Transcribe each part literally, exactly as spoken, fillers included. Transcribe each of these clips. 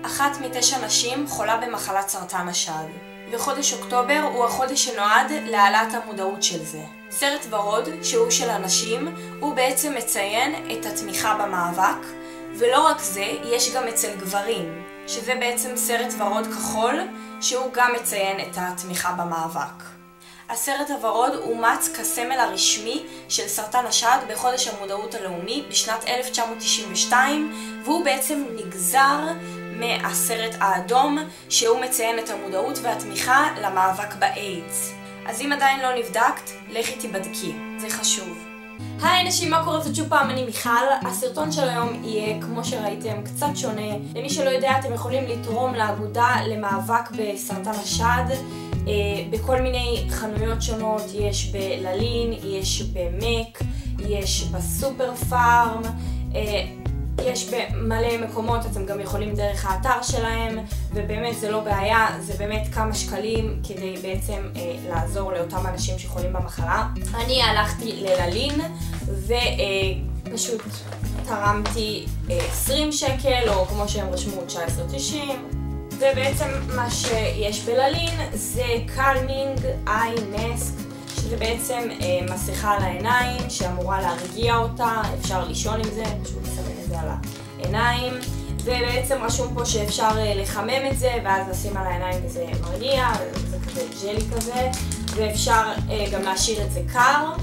אחת מתשע נשים חולה במחלת סרטן השד, וחודש אוקטובר הוא החודש שנועד להעלאת המודעות של זה. סרט ורוד, שהוא של הנשים, הוא בעצם מציין את התמיכה במאבק, ולא רק זה, יש גם אצל גברים, שזה בעצם סרט ורוד כחול, שהוא גם מציין את התמיכה במאבק. הסרט הוורוד אומץ כסמל הרשמי של סרטן השד בחודש המודעות הלאומי בשנת אלף תשע מאות תשעים ושתיים, והוא בעצם נגזר מהסרט האדום, שהוא מציין את המודעות והתמיכה למאבק באיידס. אז אם עדיין לא נבדקת, לכי תבדקי, זה חשוב. היי נשים, מה קורה? זאת שוב פעם, אני מיכל. הסרטון של היום יהיה, כמו שראיתם, קצת שונה. למי שלא יודע, אתם יכולים לתרום לאגודה למאבק בסרטן השד בכל מיני חנויות שונות. יש בללין, יש במק, יש בסופר פארם, יש במלא מקומות, אתם גם יכולים דרך האתר שלהם, ובאמת זה לא בעיה, זה באמת כמה שקלים כדי בעצם אה, לעזור לאותם אנשים שחולים במחלה. אני הלכתי לללין ופשוט אה, תרמתי אה, עשרים שקל, או כמו שהם רשמו תשע עשרה תשעים, ובעצם מה שיש בללין זה קלמינג איי נסק, שזה בעצם אה, מסכה על העיניים שאמורה להרגיע אותה, אפשר לישון עם זה, פשוט שמים את זה על העיניים, ובעצם רשום פה שאפשר אה, לחמם את זה ואז לשים על העיניים וזה מרגיע, זה כזה ג'לי כזה, ואפשר אה, גם להשאיר את זה קר.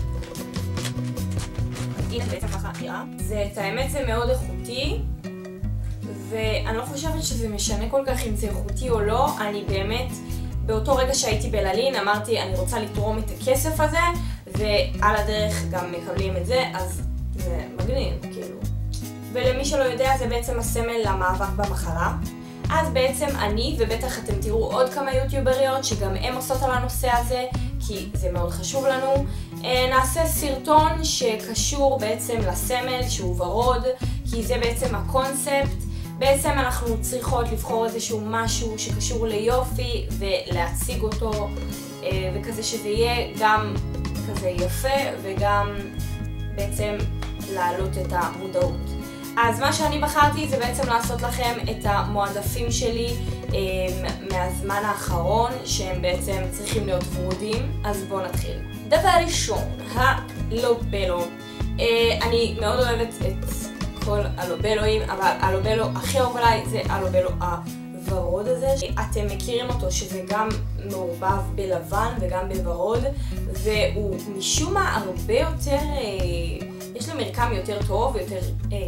הנה בעצם ככה נראה. זה, את האמת זה מאוד איכותי, ואני לא חושבת שזה משנה כל כך אם זה איכותי או לא. אני באמת באותו רגע שהייתי בללין אמרתי אני רוצה לתרום את הכסף הזה, ועל הדרך גם מקבלים את זה, אז זה מגניב כאילו. ולמי שלא יודע, זה בעצם הסמל למאבק במחלה. אז בעצם אני, ובטח אתם תראו עוד כמה יוטיובריות שגם הם עושות על הנושא הזה, כי זה מאוד חשוב לנו, נעשה סרטון שקשור בעצם לסמל שהוא ורוד, כי זה בעצם הקונספט. בעצם אנחנו צריכות לבחור איזשהו משהו שקשור ליופי ולהציג אותו, וכזה שזה יהיה גם כזה יפה וגם בעצם להעלות את המודעות. אז מה שאני בחרתי זה בעצם לעשות לכם את המועדפים שלי מהזמן האחרון, שהם בעצם צריכים להיות ורודים. אז בואו נתחיל. דבר ראשון, הלובלו. אני מאוד אוהבת את כל הלובלואים, אבל הלובלו הכי אהוב עליי זה הלובלו הוורוד הזה. אתם מכירים אותו שזה גם מעורבב בלבן וגם בוורוד, והוא משום מה הרבה יותר, יש לו מרקם יותר טוב, יותר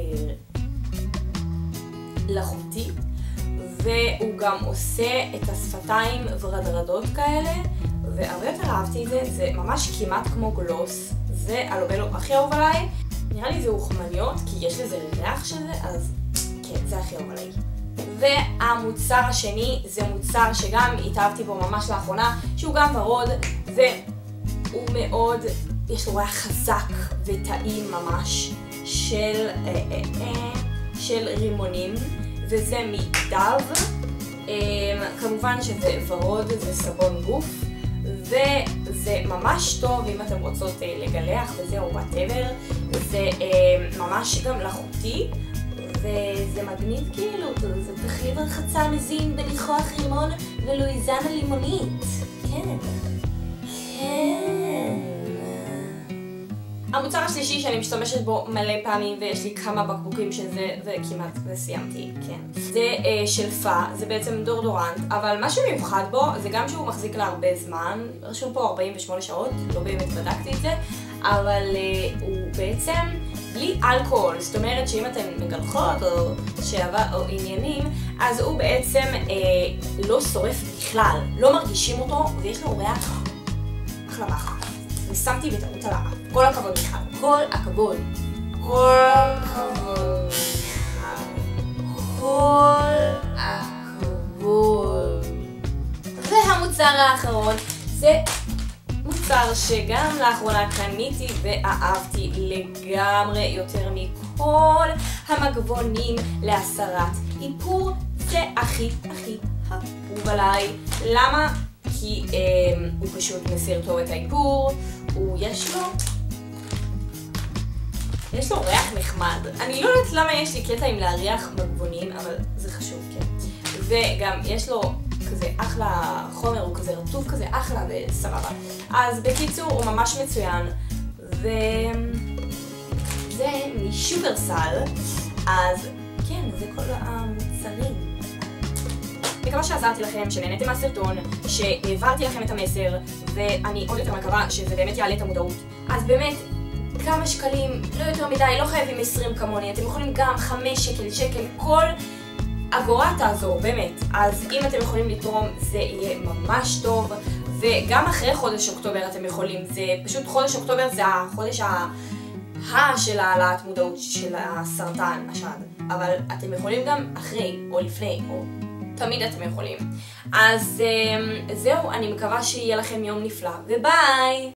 לחוטי, והוא גם עושה את השפתיים ורדרדות כאלה, והרבה יותר אהבתי את זה. זה ממש כמעט כמו גלוס, זה הלובלו הכי אהוב עליי. נראה לי זה אוכמניות, כי יש לזה ריח של זה, אז כן, זה הכי אהוב עליי. והמוצר השני זה מוצר שגם התאהבתי בו ממש לאחרונה, שהוא גם ורוד, והוא מאוד, יש לו ריח חזק וטעים ממש של, אה, אה, אה, של רימונים, וזה מדב. אה, כמובן שזה ורוד, זה סבון גוף, וזה ממש טוב אם אתם רוצות אה, לגלח וזה או whatever. זה אה, ממש גם לחוטי, וזה מגניב כאילו, זה תחליב רחצה מזין בניחוח רימון ולואיזנה לימונית. כן. כן. המוצר השלישי שאני משתמשת בו מלא פעמים ויש לי כמה בקבוקים של זה וכמעט וסיימתי, כן. זה אה, שלפה, זה בעצם דורדורנט, אבל מה שמיוחד בו זה גם שהוא מחזיק לה הרבה זמן, רשום פה ארבעים ושמונה שעות, לא באמת בדקתי את זה, אבל אה, הוא בעצם בלי אלכוהול, זאת אומרת שאם אתן מגלחות או שעבה או עניינים, אז הוא בעצם אה, לא שורף בכלל, לא מרגישים אותו ויש לו ריח אחלה מחר. ושמתי בטעות על האף. כל הכבוד מיכל, כל הכבוד. כל הכבוד. כל הכבוד. והמוצר האחרון זה מוצר שגם לאחרונה קניתי ואהבתי לגמרי יותר מכל המגבונים להסרת איפור. זה הכי הכי אהוב עליי. למה? כי אה, הוא פשוט מסיר טוב את האיפור, הוא יש לו, יש לו ריח נחמד. אני לא יודעת למה יש לי קטע עם להריח מגבונים, אבל זה חשוב, כן. וגם יש לו כזה אחלה חומר, הוא כזה רטוב כזה אחלה וסבבה. אז בקיצור הוא ממש מצוין, וזה משופרסל, אז כן, זה כל המוצרים. מקווה שעזרתי לכם, שנהניתם מהסרטון, שהעברתי לכם את המסר, ואני עוד יותר מקווה שזה באמת יעלה את המודעות. אז באמת, כמה שקלים, לא יותר מדי, לא חייבים עשרים כמוני, אתם יכולים גם חמש שקל, שקל, כל אגורה תעזור, באמת. אז אם אתם יכולים לתרום, זה יהיה ממש טוב, וגם אחרי חודש אוקטובר אתם יכולים, זה פשוט חודש אוקטובר זה החודש ה... ה... של העלאת מודעות של הסרטן, השד. אבל אתם יכולים גם אחרי, או לפני, או תמיד אתם יכולים. אז זהו, אני מקווה שיהיה לכם יום נפלא, וביי!